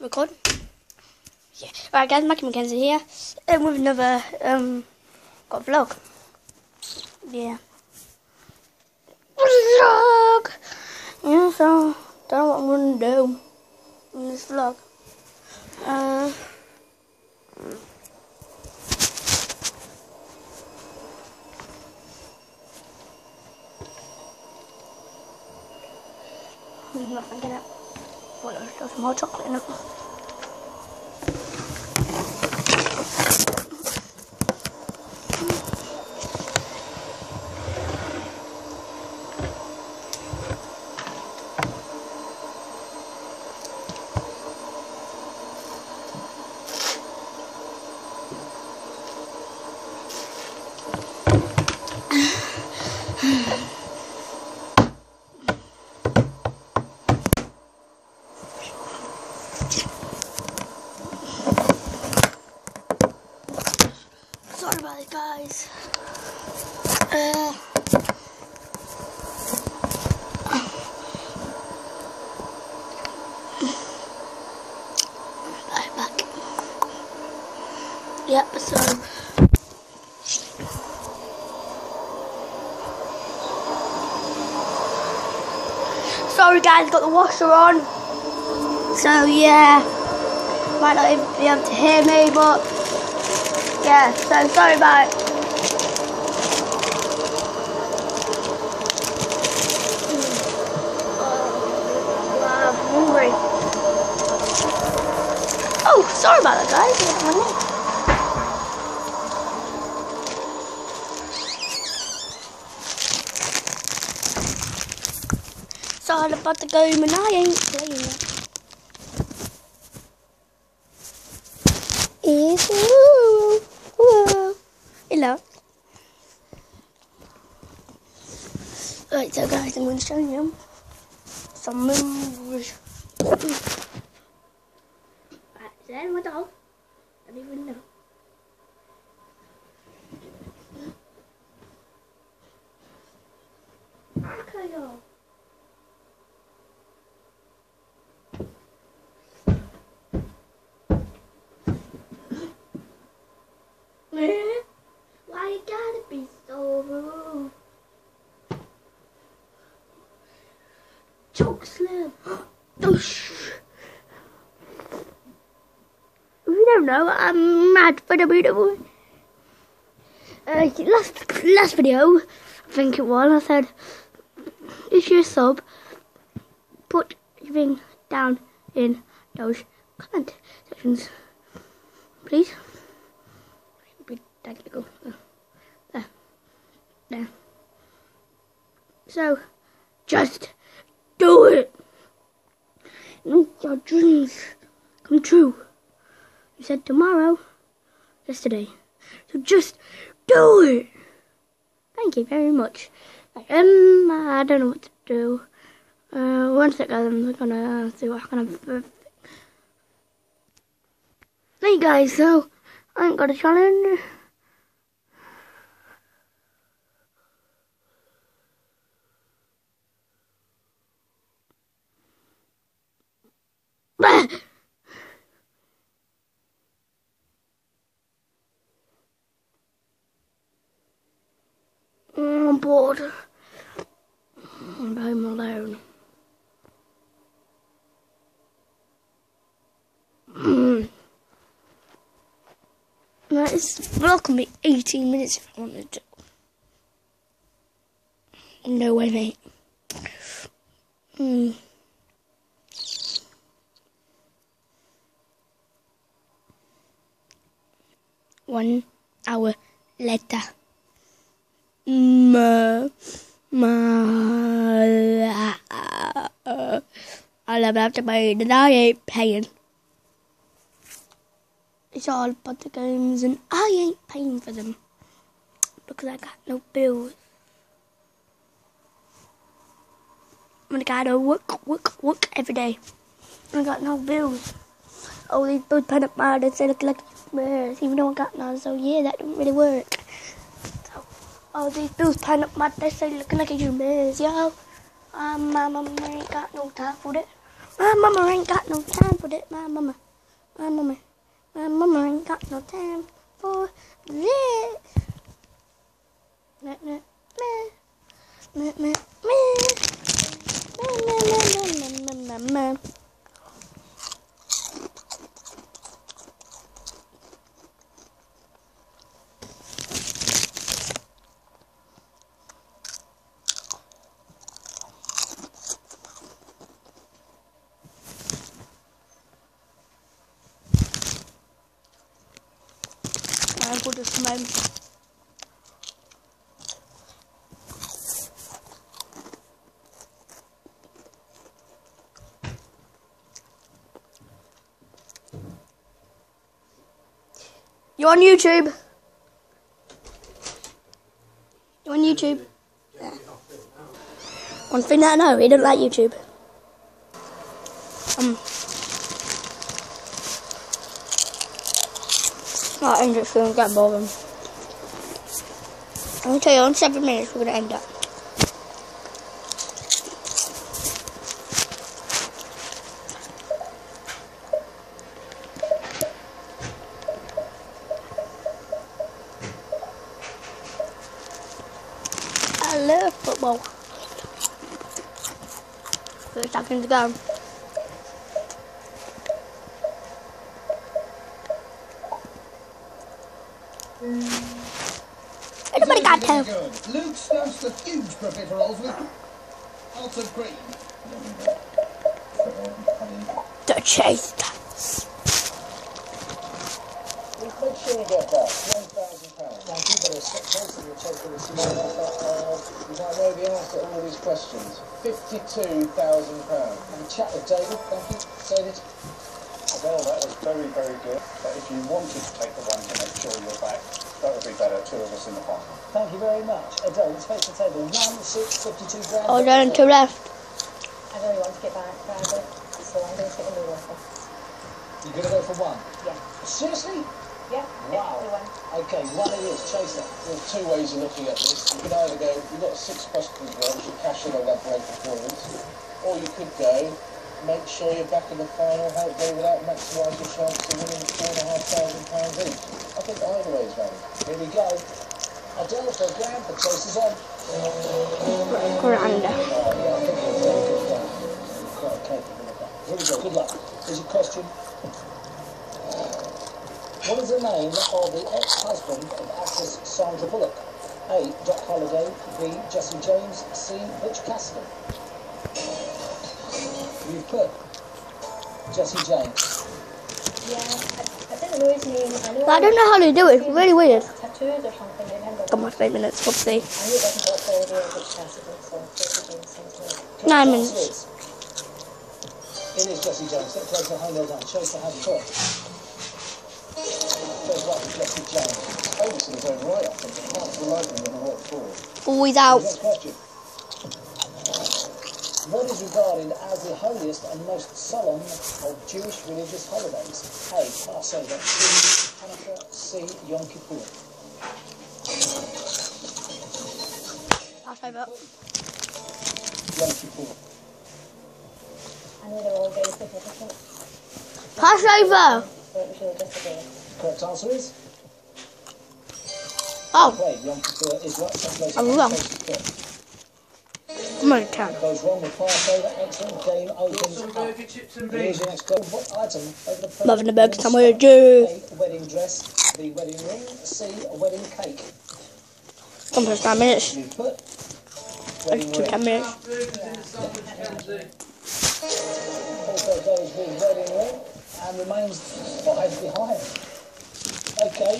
Record? Yeah. Alright guys, Mackie Mackenzie here. With another got a vlog. Yeah. Vlog! Yeah, so don't know what I'm gonna do in this vlog. There's nothing in it. Well, there's some hot chocolate in it. Sorry about it, guys. Right back. Yep, so sorry guys, got the washer on. So yeah, might not even be able to hear me, but yeah, so sorry about it. I'm hungry. Oh, sorry about that, guys. So I'm about to go and I ain't playing it. Hello. Right, so guys, I'm going to show you some moves. Right, is there my dog? I don't even know. Okay, y'all. Why you gotta be so rude? Choke slam. You don't know, I'm mad for the beautiful. Last video, I think it was, I said, if you're a sub, put your thing down in those comment sections, please. Thank you. There. So, just do it. Make your dreams come true. You said tomorrow, yesterday. So just do it. Thank you very much. I don't know what to do. One second, I'm gonna see what kind of. Hey guys, so I ain't got a challenge. I'm bored. I'm home alone. This vlog can be 18 minutes if I wanted to. No way, mate. 1 hour later. I'll have to pay, and I ain't paying. It's all about the games, and I ain't paying for them because I got no bills. I gotta work every day. I got no bills. All these bills put up my head, they look like bears, even though I got none. So yeah, that didn't really work. So all these bills piling up my desk, they looking like a bears, yo. Mama ain't got no time for it. My mama ain't got no time for that. My mama ain't got no time for this. I put this in my You on YouTube? You on YouTube? Yeah. One thing that I know, he doesn't like YouTube. Not end it soon, get boring. I'll tell you, in 7 minutes we're going to end up. I love football. 30 seconds to go. Everybody got to. Luke stuffs the huge profiteroles with altered cream. The chase. Make sure you get that. £1,000. Now, you better step closer to your taking this money. You might know the answer to all these questions. £52,000. Have a chat with David. Thank you. David. Well, that was very, very good. But if you wanted to take the one to make sure you're back, that would be better. 2 of us in the final. Thank you very much. Adele, let's face the table. 1, 6, 52 grand. Oh, down 2 left. I really want to get back Friday, so I'm going to get a new offer. You're going to go for 1? Yeah. Seriously? Yeah, Wow. definitely one. Okay, 1 it is. Chase that. There's 2 ways of looking at this. You can either go, you've got 6 questions there, which you cash in on that great performance, or you could go, make sure you're back in the final, help David out, maximise your chance of winning £4,500 each. I think either way is valid. Here we go. Adele for a grand, the choice is on. Miranda. Yeah, I think you're very good fan. You're quite capable of that. Here we go, good luck. Here's your question. What is the name of the ex-husband of actress Sandra Bullock? A. Doc Holliday, B. Jesse James, C. Butch Cassidy. You've put Jesse James. Yeah, I didn't know his name. I don't know how to do it. It's really weird. Tattoos or something, I remember. Got my 5 minutes. Whoopsie. I knew it wasn't Doc Holliday or Butch Cassidy, so Jesse James sounds 9 minutes. It is Jesse James. Step closer, home well done. Chase the hand put. First one, Jesse James. Overson's own right, I think. Half the life of him worked for. Always out. Next question. What is regarded as the holiest and most solemn of Jewish religious holidays? A. Passover. B. Hanukkah. C. Yom Kippur. Passover. Yom Kippur. I know they're all very significant, Passover. so it was really just a day. Correct answer is? Oh, Wait, Yom Kippur is right. Step closer. I'm wrong. Correct. I'm on count. Goes wrong with Passover. Excellent. Game opens up. Here's your next question. What item over the plate? Loving the burger somewhere, Jew. A. Wedding dress. B. Wedding ring. C. A wedding cake. Come for 9 minutes. You put wedding Extra ring. 10 minutes. Also goes with wedding ring and remains 5 behind. Okay.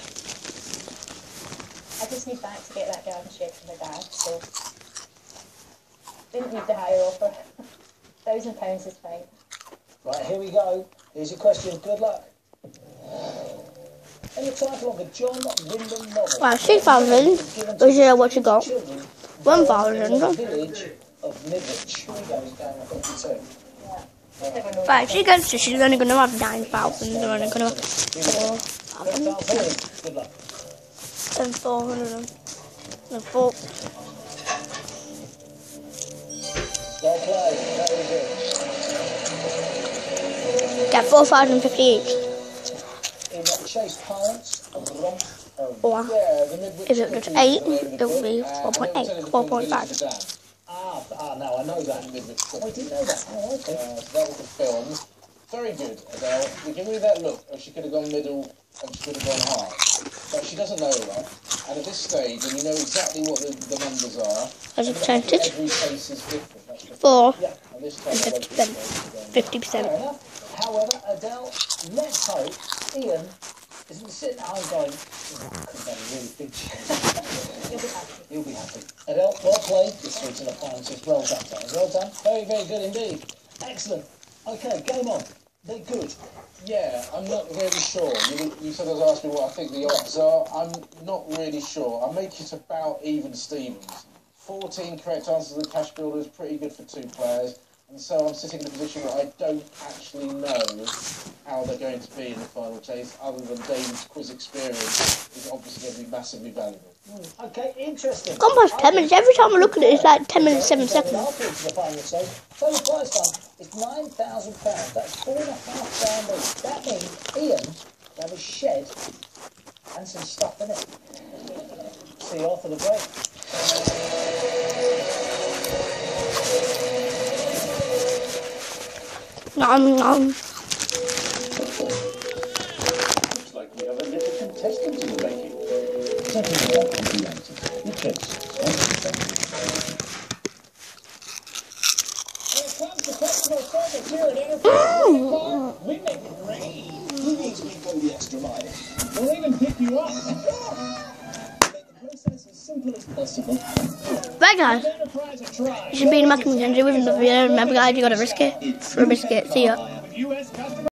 I just need back to get that garden shed from my dad, so didn't need the higher offer. £1,000 is fine. Right, here we go. Here's your question. Good luck. And the title of the John Wyndham novel. Wow, 6,000. Which is what you got. Children 1,000. village of Midwich. Here we go. He's going up 52. Never know. Right, she goes to, she's only going to have 9,000. They're only going to have Correct 4,000. answer. Good luck. And 400. And 4. Well played. Very good. Yeah, 4,050 each. In Chase Parents, a romp of... Or Yeah, the midwich if it was cookies 8, are over the it would be book, 4.8, and 4.5. No, I know that. I didn't know that. Oh, okay. So that was the film. Very good, Adele. You're giving me that look. She could have gone middle and she could have gone high. But she doesn't know that. And at this stage, when you know exactly what the numbers are, As a percentage, every case is different. That's the 4 and this time and 50%. Fair enough. However, Adele, let's hope Ian isn't sitting at home going, could have really big He'll be happy. Adele, well played. It's through to the finals. Well done, Tony. Well done. Very, very good indeed. Excellent. Okay, game on. They're good. Yeah, I'm not really sure. You sort of asked me what I think the odds are. I'm not really sure. I make it about even Stevens. 14 correct answers to the cash builder is pretty good for 2 players. And so I'm sitting in a position where I don't actually know how they're going to be in the final chase, other than David's quiz experience is obviously going to be massively valuable. Okay, interesting. Gone past 10 minutes. Every time I look at it, it's like 10 minutes, 7 seconds. The final chase. Total prize fund is £9,000. That's £4,500 each. That means Ian will have a shed and some stuff in it. See you after the break. Looks like we have a little contestant in the making. When it comes to personal service here at Enterprise, we make it rain. Who needs we go the extra mile? We'll even pick you up. Make the process as simple as possible. Right, guys. You should be in Mackie McKenzie with another video. Remember, guys, you gotta risk it for a biscuit. See ya.